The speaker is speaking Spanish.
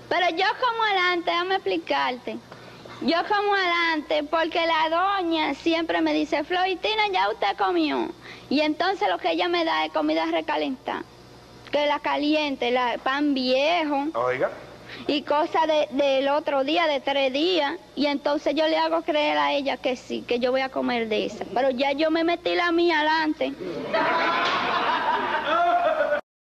Pero yo como adelante, déjame explicarte. Yo como adelante porque la doña siempre me dice, Florentina, ya usted comió. Y entonces lo que ella me da es comida recalentada. Que la caliente, pan viejo. Oiga. Y cosas del otro día, de 3 días. Y entonces yo le hago creer a ella que sí, que yo voy a comer de esa. Pero ya yo me metí la mía adelante.